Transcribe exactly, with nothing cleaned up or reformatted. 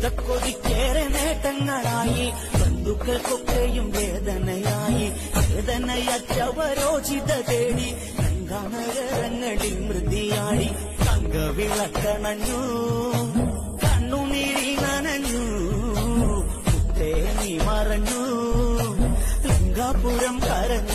യുദ്ധക്കൊതിക്കേറെ നേട്ടങ്ങളായി ബന്ധുക്കൾക്കൊക്കെയും വേദനയായി വേദനയറ്റവരോചിത തേടി ഗംഗാനഗരങ്ങളിൽ മൃതിയാടി തങ്കവിളക്കണഞ്ഞു കണ്ണുനീരി നനഞ്ഞു മുത്തേ നീ മറഞ്ഞു ലങ്കാപുരം കരഞ്ഞു